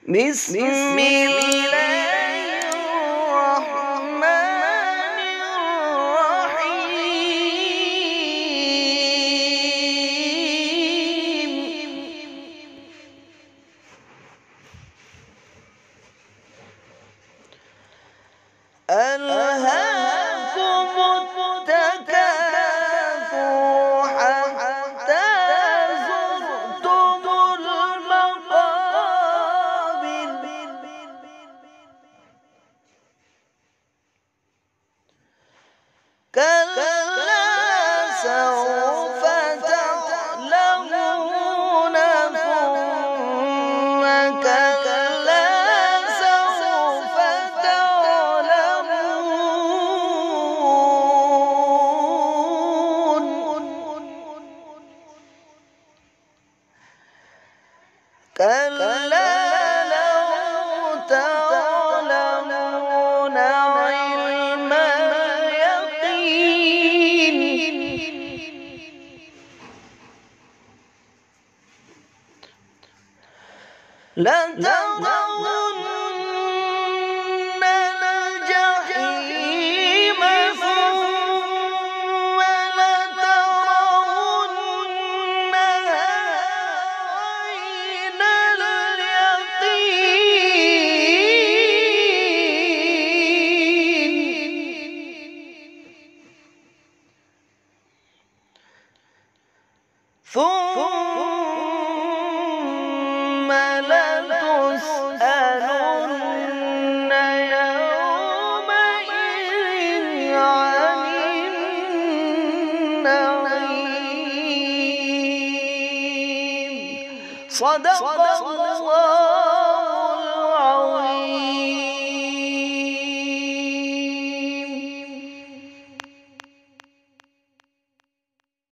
بسم الله الرحمن الرحيم ألهاكم التكاثر حتى زرتم المقابر كلا سوف تعلمون ثم كلا سوف تعلمون كلا لو تعلمون علم اليقين لترون الجحيم ثم لترونها عين اليقين ثم